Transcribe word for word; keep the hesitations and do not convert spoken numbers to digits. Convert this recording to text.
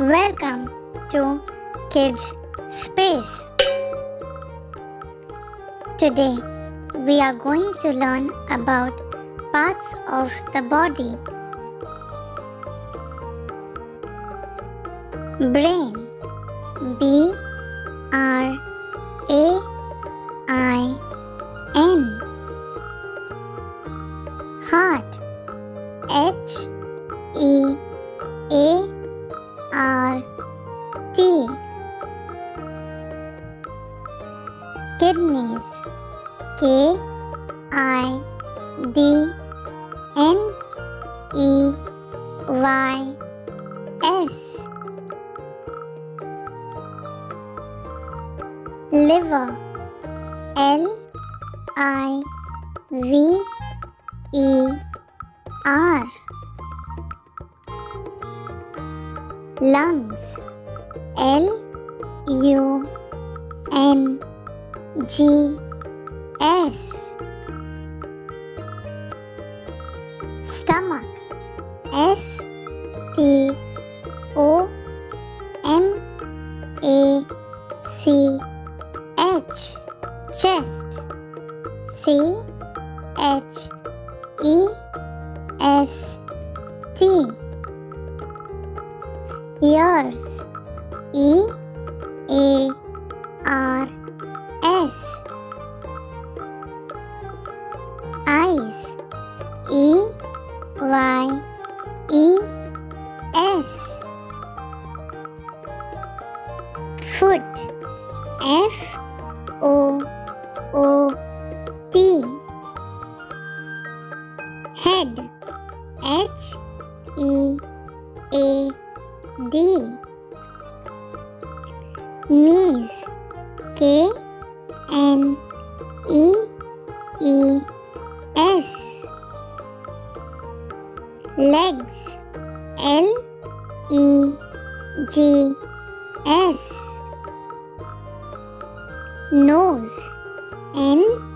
Welcome to Kids Space. Today we are going to learn about parts of the body. Brain. B R A I N. Heart. H E A R T. Kidneys. K I D N E Y S. Liver. L I V E R. Lungs. L U N G S. Stomach. S T O M A C H. Chest. C H E S T. Ears. E A R S. Eyes. E Y E S. Foot. F O O T. Head. H E A D. Knees. K N E E S. Legs. L E G S. Nose. N